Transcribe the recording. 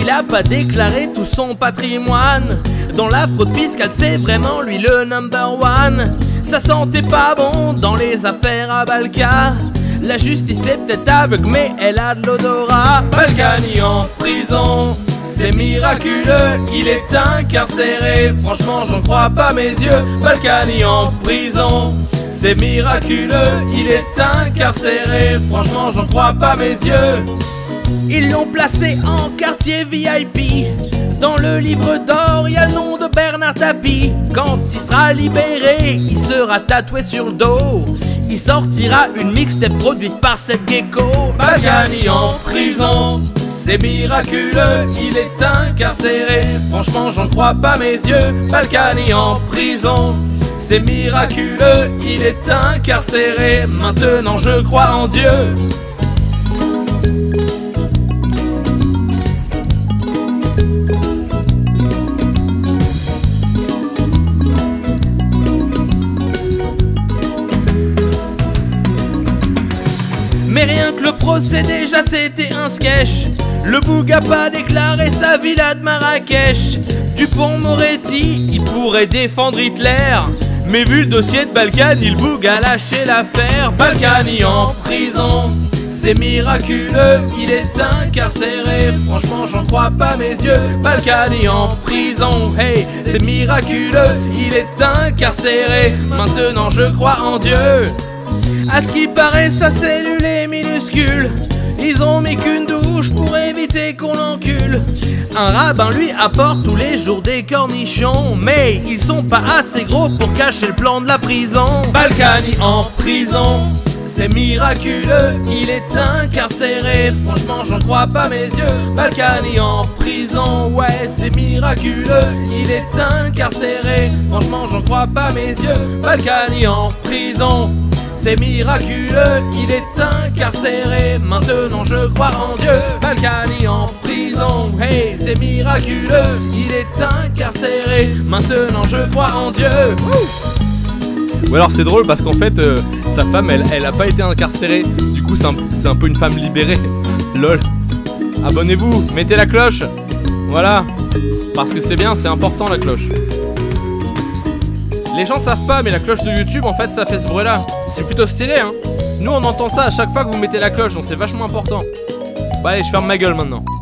il a pas déclaré tout son patrimoine. Dans la fraude fiscale, c'est vraiment lui le number one. Ça sentait pas bon dans les affaires à Balka. La justice est peut-être aveugle, mais elle a de l'odorat. Balkany en prison, c'est miraculeux, il est incarcéré. Franchement, j'en crois pas mes yeux. Balkany en prison, c'est miraculeux, il est incarcéré. Franchement, j'en crois pas mes yeux. Ils l'ont placé en quartier VIP. Dans le livre d'or, il y a le nom de Bernard Tapie. Quand il sera libéré, il sera tatoué sur le dos. Il sortira une mixtape produite par cette gecko. Balkany en prison, c'est miraculeux, il est incarcéré. Franchement, j'en crois pas mes yeux. Balkany en prison, c'est miraculeux, il est incarcéré. Maintenant, je crois en Dieu. Mais rien que le procès déjà c'était un sketch. Le boug a pas déclaré sa villa de Marrakech. Dupond-Moretti, il pourrait défendre Hitler. Mais vu le dossier de Balkany, le boug a lâché l'affaire. Balkany en prison, c'est miraculeux, il est incarcéré. Franchement, j'en crois pas mes yeux. Balkany en prison, hey, c'est miraculeux, il est incarcéré. Maintenant, je crois en Dieu. À ce qui paraît, sa cellule est minuscule. Ils ont mis qu'une douche pour éviter qu'on l'encule. Un rabbin lui apporte tous les jours des cornichons, mais ils sont pas assez gros pour cacher le plan de la prison. Balkany en prison, c'est miraculeux, il est incarcéré. Franchement, j'en crois pas mes yeux. Balkany en prison, ouais, c'est miraculeux, il est incarcéré. Franchement, j'en crois pas mes yeux. Balkany en prison, c'est miraculeux, il est incarcéré. Maintenant je crois en Dieu. Balkany en prison, hey, c'est miraculeux, il est incarcéré. Maintenant je crois en Dieu. Ou alors c'est drôle parce qu'en fait sa femme elle a pas été incarcérée. Du coup c'est un peu une femme libérée. Lol. Abonnez-vous, mettez la cloche. Voilà. Parce que c'est bien, c'est important la cloche. Les gens savent pas, mais la cloche de YouTube, en fait, ça fait ce bruit là. C'est plutôt stylé, hein. Nous, on entend ça à chaque fois que vous mettez la cloche, donc c'est vachement important. Bon, allez, je ferme ma gueule maintenant.